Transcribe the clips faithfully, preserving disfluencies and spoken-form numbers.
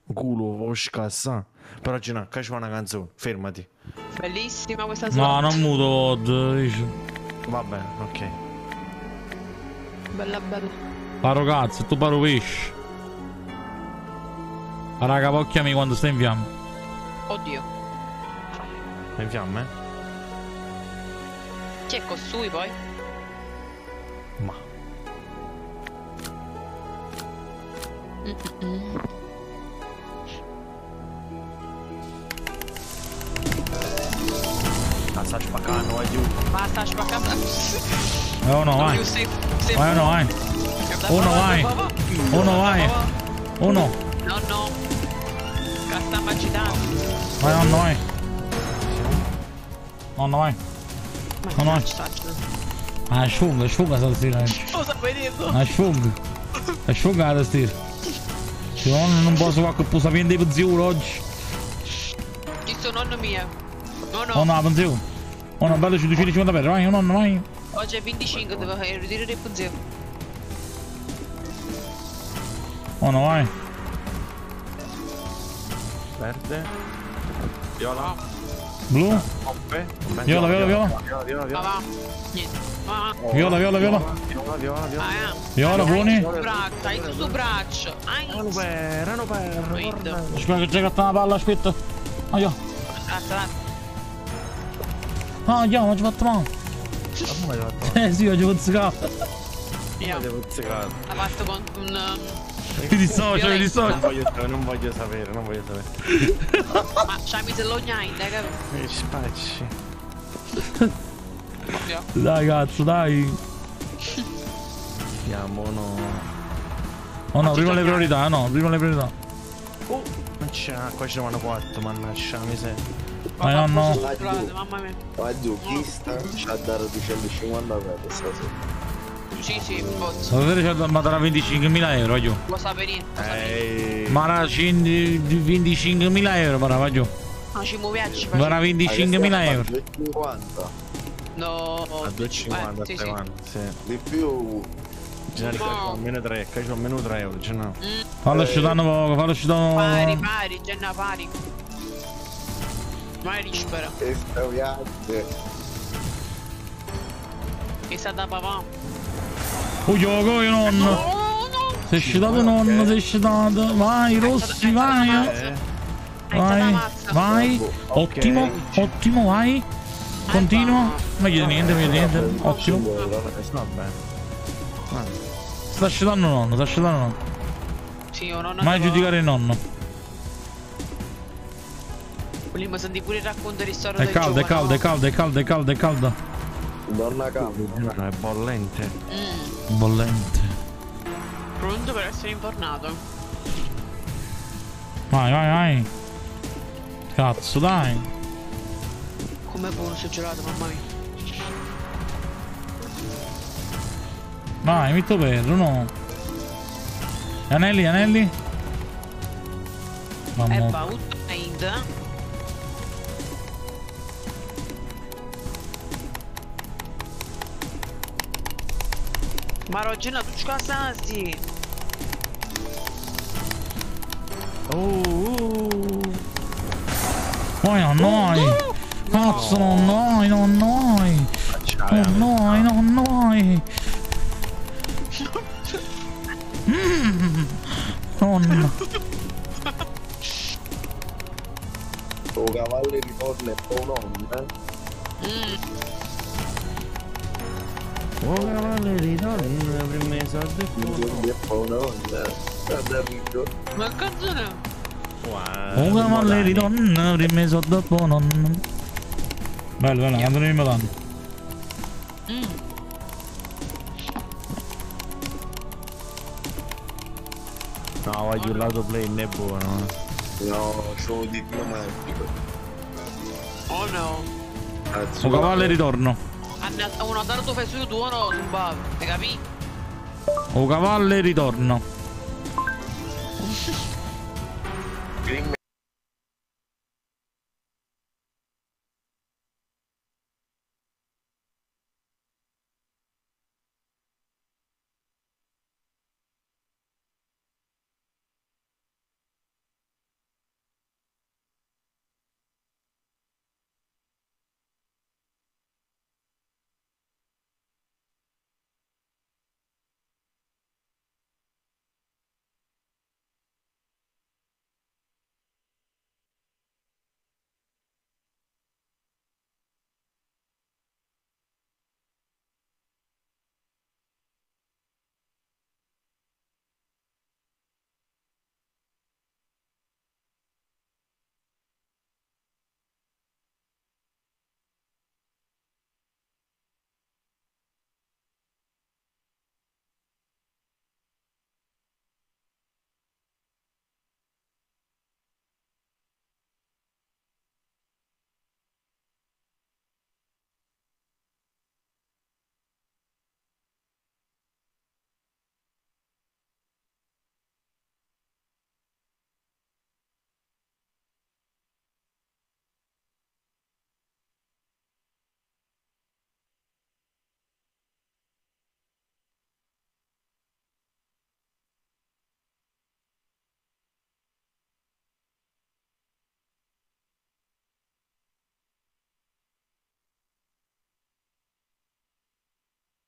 Culo, vuoi scassare? Però oggi no, qua ci fa una canzone, fermati. Bellissima questa No, slot. non muto O D, dici. Va bene, ok. Bella bella. Paro cazzo, tu paro pesce. Raga, occhiami quando stai in fiamme. Oddio. Le fiamme? Chi è costui poi? Ma. Mm -mm. Ah, sta spaccando, aiuto. Basta spaccata. Eh, uno, vai. Vai, uno, vai. Uno, vai. Uno, vai. Uno. No, no. Sta macitando. Vai, nonno, vai. Nonno, vai. Ma no. no. Asciuga, asciuga sta tastiera. Cosa vedendo? Asciuga. Asciuga la tastiera. Se no non posso fare che possa prendere pensione oggi. Chi sono nonno mio? No, no. Oh no, pensione. Oh no, bello centocinquanta per, vai, nonno, vai. Oggi è venticinque, devo ritirare il pensiero. Oh no, vai. Verde. Viola. Blu. Coppe. Viola, viola, viola. Viola, viola, Ma viola. va. Niente. Ma va. Viola, viola, viola. Viola, viola, viola. Ah, Viola, buoni. braccio, hai il suo braccio. Erano per, erano per. Aspetta che c'è catta una palla, aspetta. Ah, io. Ah, io, ma ci ho fatto male. Come hai fatto? Eh sì, oggi ho pizzicato. Io. Devo zeccato. Ha fatto con un... Ti dissocio, mi Non dissocio. voglio sapere, non voglio sapere, non voglio sapere. Ma c'ha miso l'ognain, dai, capito? Mi spacci. Dai, cazzo, dai. Andiamo, no. Oh no, prima le priorità, no, prima le priorità. Oh, non c'è, qua ci vanno quattro, mannaggia, mi sei. Ma no, no. Scusate, mamma mia. Oggi chi sta a dare duecentocinquanta per stasera? Sì, sì, bozzo. Sapete c'è da mandare venticinquemila euro, io. Lo sape niente, lo sape niente. Ehi. Ma era venticinquemila euro, parava giù. No, ci muoviamoci. Ma era venticinquemila euro. duecentocinquanta? No. A due e cinquanta, eh, sì, sì. Stefano, sì. Di più. Bisogna ricordare almeno tre, qua c'ho almeno tre euro, ce n'ho. Mm, Fallo scitano poco, fallo scitano pari, poco. pari, Genna pari. Mai rispera. E sta viaggio. Che sta da papà. Oh, gioco, io nonno. No, no. Sei scitato nonno, sei scitato. Vai, Rossi, vai. Eh, Vai, vai. Ottimo, ottimo, vai. Continua. Non chiede niente, non chiede niente. Ottimo. va bene. Guarda. Sta scitando nonno, sta scitando nonno. Sì, io non Mai giudicare il nonno. Volevo sentire pure il racconto di storia È del caldo, è giovane, caldo, è caldo, è caldo, è caldo, è caldo. Donna calma. No, è bollente. Mm, Bollente. pronto per essere infornato. Vai, vai, vai. Cazzo, dai. Come buono sto gelato, mamma mia. Vai, metto per, no. Anelli, anelli. È Mamma. about mind. Ma Rogena, tu ci casasi. Oh, oh. Poi non noi. Cazzo, non noi, non noi. Non noi, non noi. Mmm. Nonna. O cavalli ritorna e poi non, eh? Mm. Oh, cavalli, torna, prima soldi e Quindi e poi non, eh? Guarda Rico. Ma canzone. Oh, cavalleri donna, prima soldi dopo non. Bello, bello, quando ne danno. Mm. No, voglio il lato play, non è buono. No, sono diplomatico. Oh no. Un cavallo e ritorno. Hanno uno dato tu fai su tu o no, su Bav, hai capito? Un cavallo e ritorno.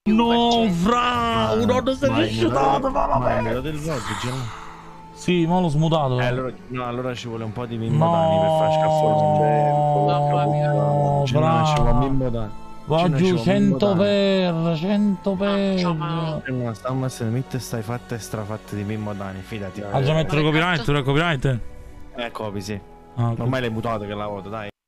No, fra! Un nonno si è Vai, risciutato, ma vai, vabbè. me del Vog, Sì, ma l'ho smutato. Eh, allora, no, allora ci vuole un po' di Mimmo No, Dani per far scappare. Mamma mia. no, Ci vuole- ci vuole fra. Mimmo Dani. Va Ci vuole giù Mimmo cento Dani. per, cento Mamma. per. Eh, ma stiamo a mette stai fatte e strafatte di Mimmo Dani, fidati. Ah, già mettere Come copyright, cazzo? ora copyright? Eh, copi, sì. Ah, ok. Ormai l'hai mutato che la voto, dai.